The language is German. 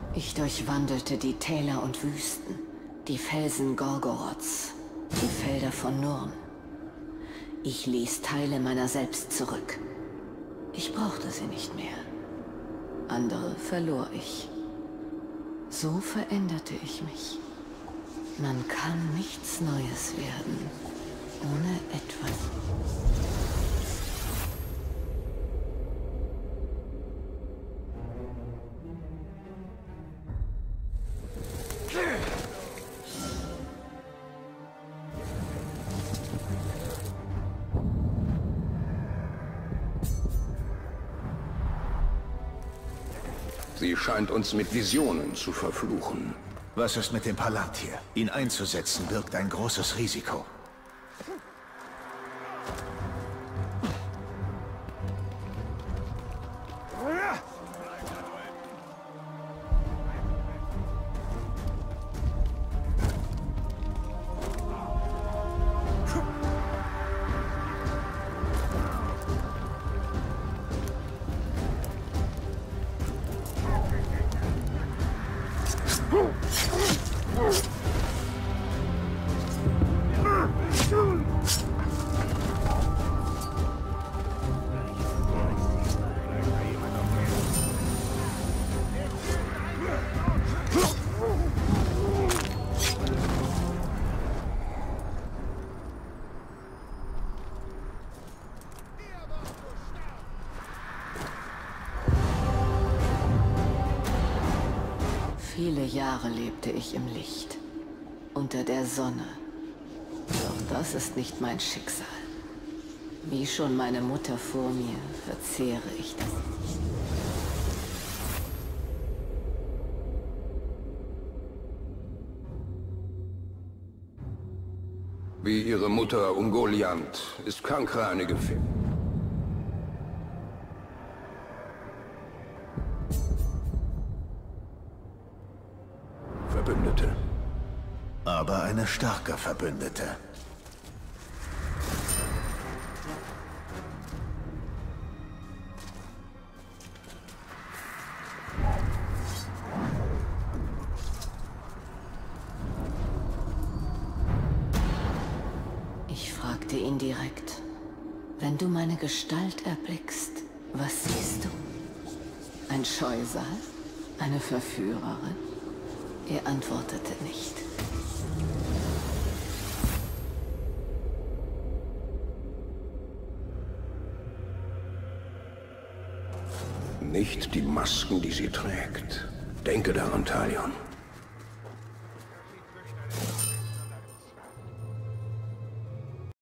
Ich durchwandelte die Täler und Wüsten, die Felsen Gorgoroths, die Felder von Nurn. Ich ließ Teile meiner selbst zurück. Ich brauchte sie nicht mehr. Andere verlor ich. So veränderte ich mich. Man kann nichts Neues werden, ohne etwas. Sie scheint uns mit Visionen zu verfluchen. Was ist mit dem Palantir? Ihn einzusetzen birgt ein großes Risiko. Viele Jahre lebte ich im Licht, unter der Sonne. Doch das ist nicht mein Schicksal. Wie schon meine Mutter vor mir, verzehre ich das. Wie ihre Mutter Ungoliant ist Kankra eine Gefährdung. Verbündete. Aber eine starke Verbündete. Ich fragte ihn direkt. Wenn du meine Gestalt erblickst, was siehst du? Ein Scheusal? Eine Verführerin? Er antwortete nicht. Nicht die Masken, die sie trägt. Denke daran, Talion.